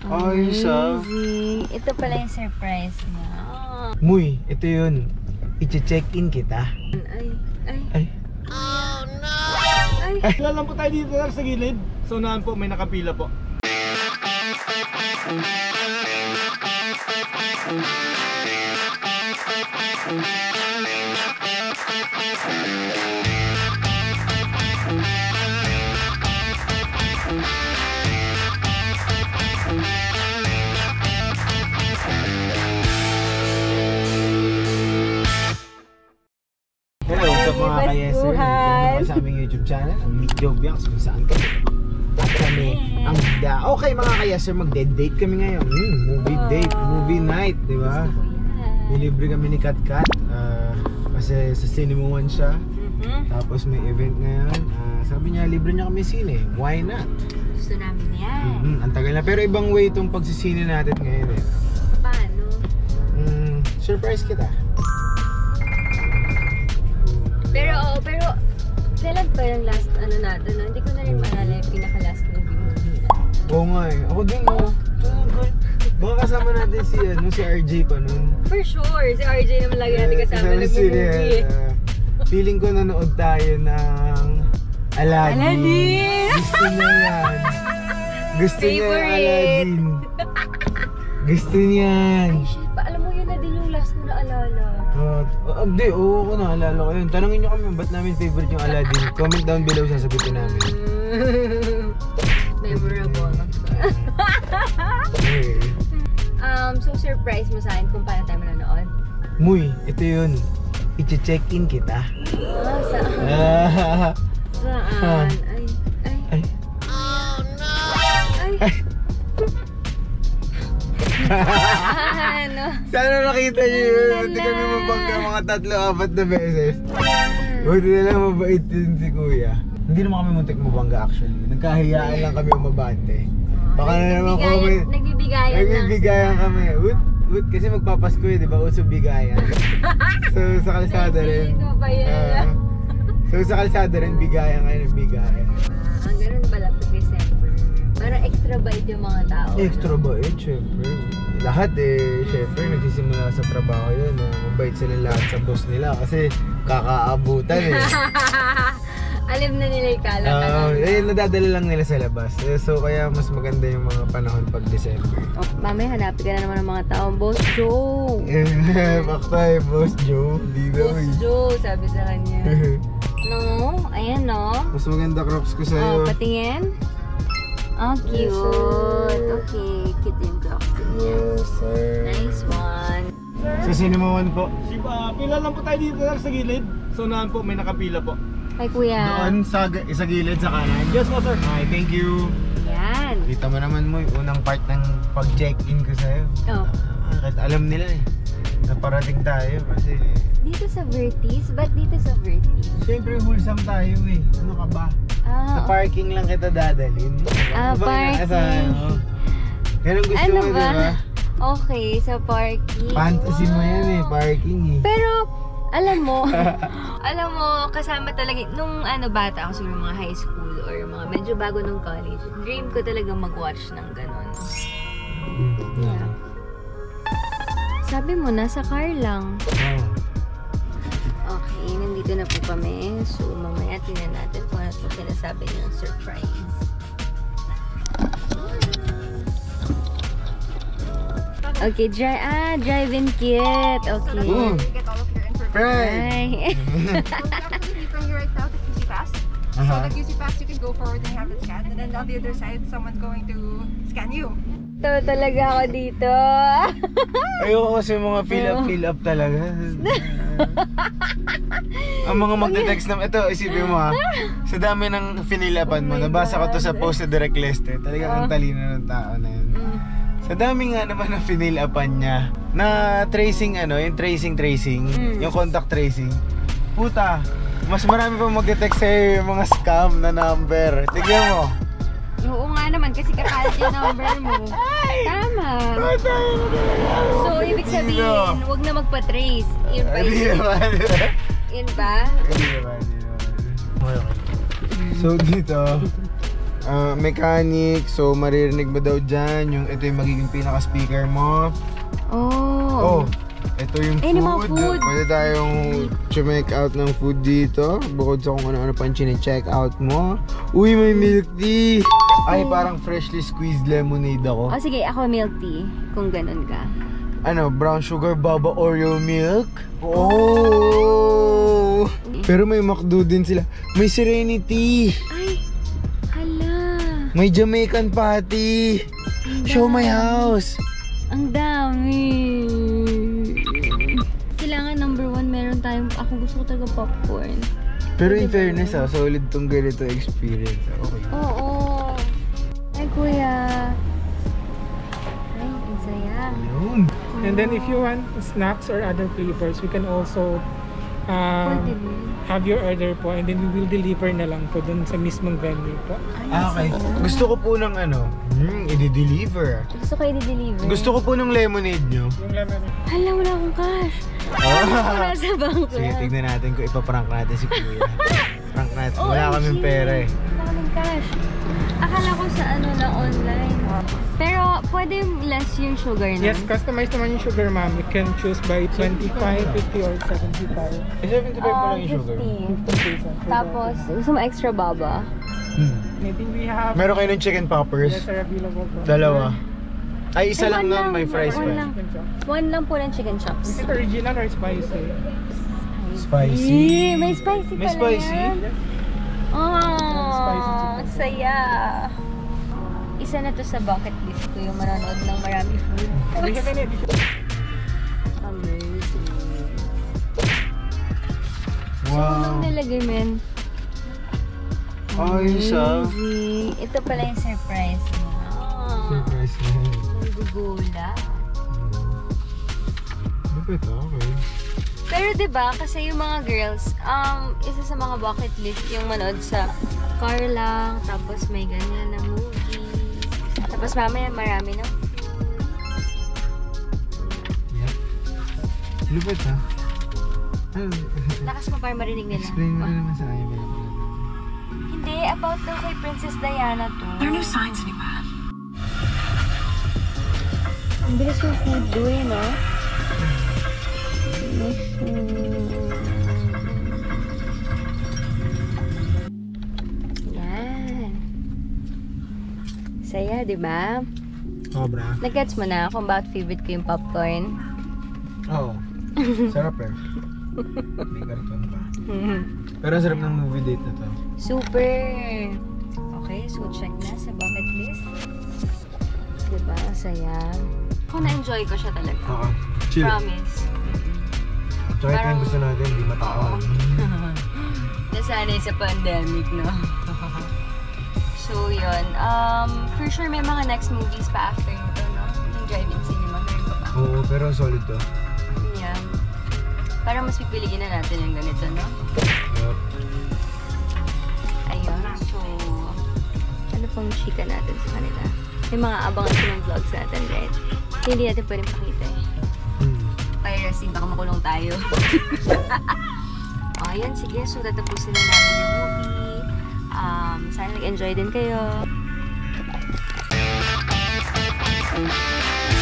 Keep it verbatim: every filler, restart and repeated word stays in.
Ayos ah. Ito pala yung surprise niya. Muy, ito yun. I-check-in kita. Ay, ay. Ay. Oh no! Ay. Ay. Wala lang po tayo dito sa gilid. So naan po, may nakapila po. Hello, what's up mga ka-yeser? Welcome sa aming YouTube channel, ang Meet Joe Bianx, kung saan kami. At kami ang da. Okay mga ka-yeser, mag-date kami ngayon. Hmm, movie date, movie night, di ba? Nilibre kami ni Kat Kat. Uh, kasi sa Cinema One siya. Tapos may event ngayon. Uh, sabi niya, libre niya kami sine. Why not? Gusto namin yan. Mm-hmm. Ang tagal na. Pero ibang way itong pagsisine natin ngayon eh. Paano? Mm, surprise kita. Pero oo, pero kailan pa yung last ano natin? No? Hindi ko na rin maalala yung pinaka-last movie movie na. Oo nga eh. Ako din mo. Baka kasama natin si, ano, si R J pa nun. For sure! Si R J naman lagi natin kasama uh, nag-movie. Uh, feeling ko nanood tayo ng Aladdin. Aladdin! Gusto niya yan. Gusto niya yung Aladdin. Gusto niyan. Ay shit, pa, alam mo yun na din yung last ko na alala. Hindi, uh, oo ko naalala ko yun. Tanungin nyo kami ba't namin favorite yung Aladdin. Comment down below, sasagutin namin. Memorable. Okay. Um, so surprise mo sa akin kung paano tayo manonood? Muy, ito yun. I-check-in kita. Ah, saan? Ah. Saan? Ay, ay. Ay. Oh no! Ay. Ay. Ano? Sana nakita niyo yun. Buti kami mabangga mga tatlo, apat na beses. Buti na lang mabait din si kuya. Hindi naman kami muntik mabangga actually. Nagkahiyaan lang kami umabante. Baka na naman kami. Nagbibigayan lang. Nagbibigayan kami. Wut, wut, kasi magpapasko eh, di ba? Uso bigayan. So sa kalsada rin. Uh, so sa kalsada rin, bigayan kayo ng bigayan. Ah, ang ganun pala pag December. Parang extra bait yung mga tao. Extra bait, syempre. Lahat eh, syempre, nagsisimula sa trabaho yun. Uh, mabait sila lahat sa boss nila kasi kakaabutan eh. Alam na nila yung kala ka uh, eh, nadadala lang nila sa labas. Eh, so kaya mas maganda yung mga panahon pag December. Oh, mamaya hanapin ka na naman ng mga taong Boss Joe. Bakta eh, Boss Joe. Di na Boss eh. Joe, sabi sa kanya. No, ayan no. Mas maganda crops ko sa'yo. Oh, patingin. Oh, cute. Yes, okay, cute yung crops niya. Yes, sir. Nice one. Sa Cinema One po. Si, uh, pila lang po tayo dito sa gilid. So naan po, may nakapila po. Hi kuya. Doon sa, sa gilid sa kanan. Yes po sir. Hi, thank you. Yan. Kita mo naman mo yung unang part ng pag-check-in ko sa'yo. Oh. Ah, kahit alam nila eh. Naparating tayo kasi... Dito sa Vertis? Ba't dito sa Vertis? Siyempre wholesome tayo eh. Ano ka ba? Ah, sa parking lang kita dadalhin. Ah, ano parking. Ano? Ganun gusto ano mo, ba? diba? Okay, sa parking. Fantasy wow. Mo yan eh, parking eh. Pero, alam mo, alam mo, kasama talaga, nung ano bata ako, siguro mga high school or mga medyo bago nung college, dream ko talaga mag-watch ng ganun. Mm, Yeah. Sabi mo, nasa car lang. Oh. Okay, nandito na po kami. So, mamaya tingnan natin kung ano ito sinasabi niyang surprise. Okay, dri ah, drive-in kit. Okay. Ooh. Get all of your information. Hi. So that will be from here right now to Q C Pass. So Uh-huh. the Q C Pass, you can go forward and have it scanned. And then on the other side, someone's going to scan you. Ito talaga ako dito. Ayoko kasi mga fill up, fill up talaga. Ang mga magte-text na, ito isipin mo ha, sa dami ng finilapan mo, Oh my nabasa ko to sa God. post sa Direct Leste, talagang ang talino ng tao na yun. Mm. Sa dami nga naman ng finilapan niya, na tracing ano, yung tracing tracing, Mm. yung contact tracing, puta, mas marami pa magte-text sa'yo yung mga scam na number. Tignan mo. Oo nga naman, kasi kakalat yung number mo. Tama. So, ibig sabihin, huwag na magpa-trace. Yun pa Hindi yun. naman. Yun ba? Hindi naman, hindi naman. So dito, ah, mechanic. So, maririnig mo daw dyan. Yung, ito yung magiging pinaka-speaker mo. Oh. Oh, ito yung Eh, yung mga food. food. Pwede tayong check out ng food dito. Bukod sa kung ano-ano pa yung check out mo. Uy, may milk tea. Ay, parang freshly squeezed lemonade ako. Oh, sige, ako milk tea. Kung ganun ka. Ano, brown sugar baba Oreo milk? Oh! Pero may McDo din sila. May Serenity. Ay, hala. May Jamaican patty. Show my house. Ang dami. Kailangan number one, meron tayong, ako gusto ko talaga popcorn. Pero in fairness ah, solid tong ganito experience. Okay. Oo. Ay, kuya. Ay, ang saya. Yun. And then if you want snacks or other flavors, we can also um, Pwede din. have your order po, and then we will deliver na lang po dun sa mismong venue po. Ah, okay. Gusto ko po ng ano, hmm, i-deliver. Gusto ko i-deliver. Gusto ko po ng lemonade nyo. Yung lemon. Hala, wala akong cash. Wala sa bangko. Sige, tignan natin kung ipaprank natin si Kuya. Prank natin. O Wala M G. kaming pera eh. Wala kaming cash. Akala ko sa ano na online. Pero pwede less yung sugar na. Yes, customize naman yung sugar, ma'am. You can choose by twenty-five, fifty, or seventy-five. Eh, seventy-five pa Ah, lang yung sugar. fifty. Tapos, gusto mo extra baba? Hmm. I think we have... Meron kayo ng chicken poppers? Yes, are available po. Dalawa. Ay, isa Ay, lang one nun, lang. may fries One pa. lang. One lang po ng chicken Is chops. it original or spicy? Spicy. Eh, may spicy May pala spicy? yan. Spicy Oh, chicken. saya. Isa na to sa bucket list ko, yung manonood ng marami food. We have an additional... Amazing. Wow. Anong nilagay, men? Ayos ah. Amazing. Ito pala yung surprise niya. Ah, Surprise na yun. Nagugula. Lupit ah, okay. Pero 'di ba kasi yung mga girls, um, isa sa mga bucket list yung manood sa car lang, tapos may ganyan na movie. Tapos mamaya marami ng food. Yep. Lupit ah. Ano? Lakas mo para marinig nila. Explain mo rin naman sa akin. Hindi, about daw kay Princess Diana to. There are no signs anywhere. Ang bilis yung food doon, no? Yan. Saya, di ba? Sobra. Nag-gets mo na kung bakit favorite ko yung popcorn? Oo. Sarap eh. May karton pa. Pero ang sarap ng movie date na to. Super! Okay, so check na sa bucket list. Diba? Ang saya. Ako na-enjoy ko siya talaga. Oo. Chill. Promise. Tsaka ito yung Parang- gusto natin, di matawan. Nasanay sa pandemic, no? So, yun. Um, for sure, may mga next movies pa after ito, no? Yung drive-in cinema. Meron pa ba? Oo, pero solid to. Yeah. Parang mas pipiliin na natin yung ganito, no? Yup. Ayun. So, ano pang chika natin sa kanila? May mga abangan ko ng vlogs natin, right? Hindi natin pwedeng pakita eh. Hmm. Piracy, baka makulong tayo. O, ayan, sige. So, tatapusin na namin yung movie. Um, sana nag-enjoy din kayo.